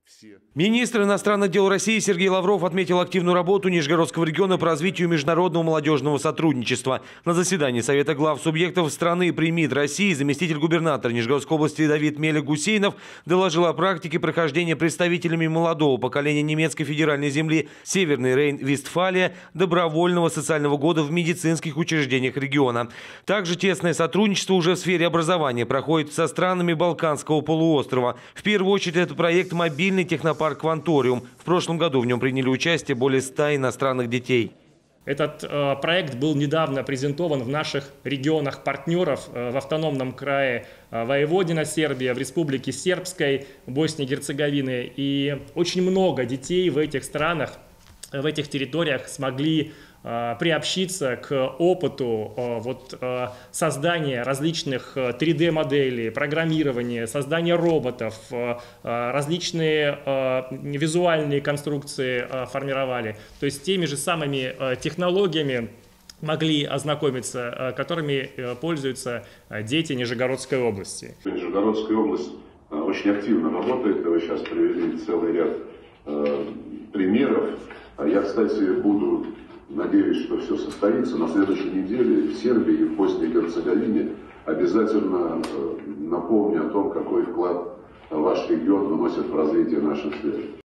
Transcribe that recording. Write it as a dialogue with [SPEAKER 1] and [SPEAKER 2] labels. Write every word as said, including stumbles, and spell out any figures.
[SPEAKER 1] Министр иностранных дел России Сергей Лавров отметил активную работу Нижегородского региона по развитию международного молодежного сотрудничества. На заседании Совета глав субъектов страны при МИД России заместитель губернатора Нижегородской области Давид Мелик-Гусейнов доложил о практике прохождения представителями молодого поколения немецкой федеральной земли Северный Рейн-Вестфалия добровольного социального года в медицинских учреждениях региона. Также тесное сотрудничество уже в сфере образования проходит со странами Балканского полуострова. В первую очередь это проект «Мобильный технопарк «Кванториум». В прошлом году в нем приняли участие более ста иностранных детей.
[SPEAKER 2] Этот э, проект был недавно презентован в наших регионах партнеров э, в автономном крае э, Воеводина, Сербия, в Республике Сербской, Боснии и Герцеговины. И очень много детей в этих странах, в этих территориях смогли э, приобщиться к опыту э, вот, э, создания различных три дэ моделей, программирования, создания роботов, э, различные э, визуальные конструкции э, формировали. То есть теми же самыми э, технологиями могли ознакомиться, э, которыми э, пользуются дети Нижегородской области.
[SPEAKER 3] Нижегородская область э, очень активно работает, вы сейчас привели целый ряд э, примеров. Я, кстати, буду, надеюсь, что все состоится на следующей неделе в Сербии и в Боснии и Герцеговине. Обязательно напомню о том, какой вклад ваш регион вносит в развитие наших сфер.